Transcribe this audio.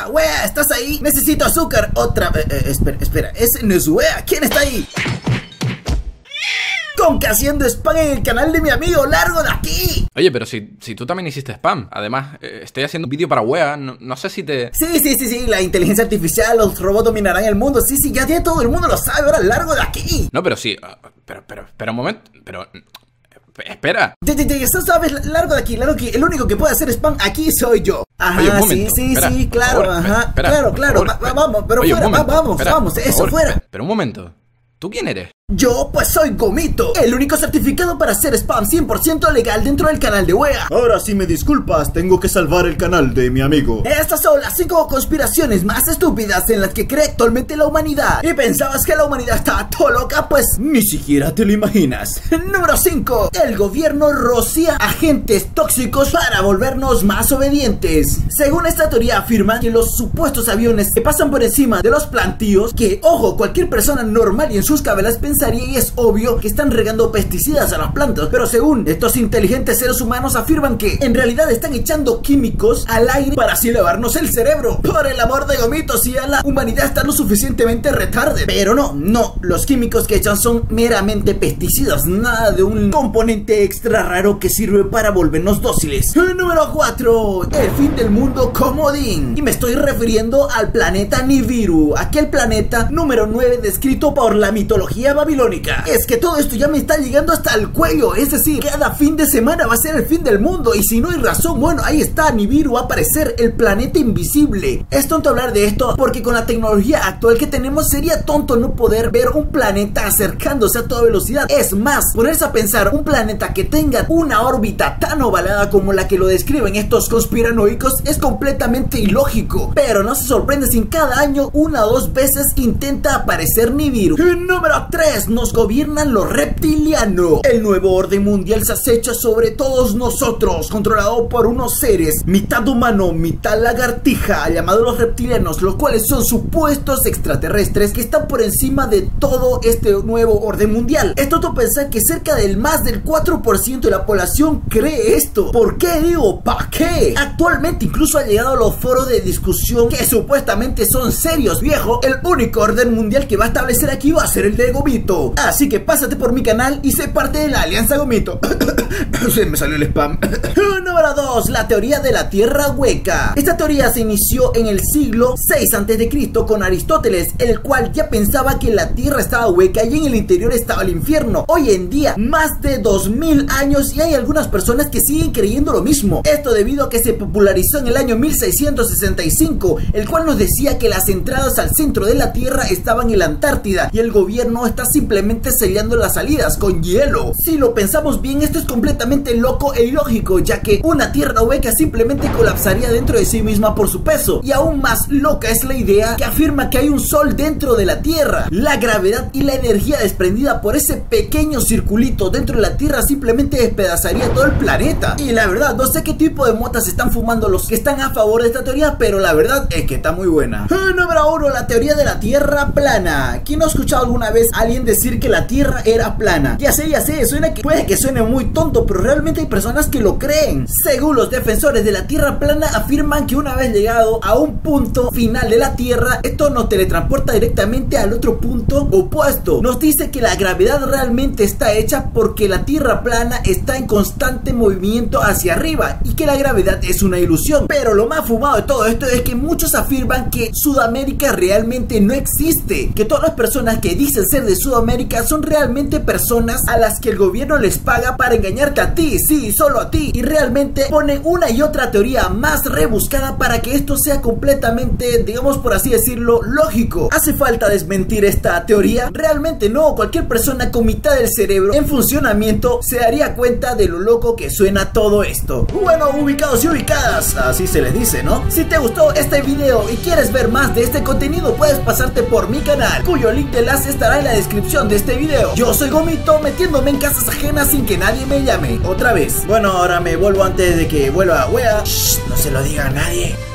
Wea, ¿estás ahí? Necesito azúcar. Otra vez. Espera, ese no es Wea. ¿Quién está ahí? Con que haciendo spam en el canal de mi amigo, largo de aquí. Oye, pero si tú también hiciste spam. Además, estoy haciendo un vídeo para Wea. No sé si te... Sí, la inteligencia artificial, los robots dominarán el mundo. Sí, ya todo el mundo lo sabe, ahora largo de aquí. No, pero sí, pero un momento, espera. Ya sabes, largo de aquí, el único que puede hacer spam aquí soy yo. Ajá, oye, un momento, espera, claro, favor, ajá, espera, claro, vamos, pero oye, fuera, vamos, eso, favor, fuera. Pero un momento, ¿tú quién eres? Yo, pues soy Gomito, el único certificado para hacer spam 100% legal dentro del canal de Wea. Ahora si me disculpas, tengo que salvar el canal de mi amigo. Estas son las 5 conspiraciones más estúpidas en las que cree actualmente la humanidad. ¿Y pensabas que la humanidad estaba todo loca? Pues ni siquiera te lo imaginas. Número 5. El gobierno rocía agentes tóxicos para volvernos más obedientes. Según esta teoría afirma que los supuestos aviones que pasan por encima de los plantíos, que ojo, cualquier persona normal y en sus cabelas pensaría, y es obvio que están regando pesticidas a las plantas, pero según estos inteligentes seres humanos afirman que en realidad están echando químicos al aire para así lavarnos el cerebro. Por el amor de Gomito, si ya la humanidad está lo suficientemente retarde. Pero no, los químicos que echan son meramente pesticidas, nada de un componente extra raro que sirve para volvernos dóciles. Número 4. El fin del mundo comodín. Y me estoy refiriendo al planeta Nibiru, aquel planeta número 9 descrito por la mitología babilónica. Es que todo esto ya me está llegando hasta el cuello. Es decir, cada fin de semana va a ser el fin del mundo. Y si no hay razón, bueno, ahí está, Nibiru va a aparecer, el planeta invisible. Es tonto hablar de esto porque con la tecnología actual que tenemos sería tonto no poder ver un planeta acercándose a toda velocidad. Es más, ponerse a pensar un planeta que tenga una órbita tan ovalada como la que lo describen estos conspiranoicos es completamente ilógico. Pero no se sorprende si en cada año una o dos veces intenta aparecer Nibiru. Número 3. Nos gobiernan los reptilianos. El nuevo orden mundial se acecha sobre todos nosotros, controlado por unos seres mitad humano, mitad lagartija, llamados los reptilianos, los cuales son supuestos extraterrestres que están por encima de todo este nuevo orden mundial. Es tonto pensar que cerca del más del 4% de la población cree esto. ¿Por qué digo? ¿Para qué? Actualmente incluso ha llegado a los foros de discusión que supuestamente son serios, viejo. El único orden mundial que va a establecer aquí va a ser el de Gomito. Así que pásate por mi canal y sé parte de la Alianza Gomito. Se me salió el spam. Número 2. La teoría de la tierra hueca. Esta teoría se inició en el siglo 6 a.C. con Aristóteles, el cual ya pensaba que la tierra estaba hueca y en el interior estaba el infierno. Hoy en día, más de 2000 años y hay algunas personas que siguen creyendo lo mismo. Esto debido a que se popularizó en el año 1665, el cual nos decía que las entradas al centro de la tierra estaban en la Antártida y el gobierno está simplemente sellando las salidas con hielo. Si lo pensamos bien, esto es completamente loco e ilógico, ya que una tierra hueca simplemente colapsaría dentro de sí misma por su peso. Y aún más loca es la idea que afirma que hay un sol dentro de la tierra. La gravedad y la energía desprendida por ese pequeño circulito dentro de la tierra simplemente despedazaría todo el planeta. Y la verdad, no sé qué tipo de motas están fumando los que están a favor de esta teoría, pero la verdad es que está muy buena. Número 1. La teoría de la tierra plana. ¿Quién no ha escuchado alguna vez a alguien decir que la tierra era plana? Ya sé, puede que suene muy tonto, pero realmente hay personas que lo creen. Según los defensores de la tierra plana, afirman que una vez llegado a un punto final de la tierra, esto nos teletransporta directamente al otro punto opuesto. Nos dice que la gravedad realmente está hecha porque la tierra plana está en constante movimiento hacia arriba y que la gravedad es una ilusión. Pero lo más fumado de todo esto es que muchos afirman que Sudamérica realmente no existe, que todas las personas que dicen ser de Sudamérica son realmente personas a las que el gobierno les paga para engañarte a ti, sí, solo a ti, y realmente ponen una y otra teoría más rebuscada para que esto sea completamente, digamos por así decirlo, lógico. ¿Hace falta desmentir esta teoría? Realmente no. Cualquier persona con mitad del cerebro en funcionamiento se daría cuenta de lo loco que suena todo esto. Bueno, ubicados y ubicadas, así se les dice, ¿no? Si te gustó este video y quieres ver más de este contenido, puedes pasarte por mi canal, cuyo link de enlace estará en la descripción de este video. Yo soy Gomito, metiéndome en casas ajenas sin que nadie me llame. Otra vez. Bueno, ahora me vuelvo antes de que vuelva a Wea. Shh, no se lo diga a nadie.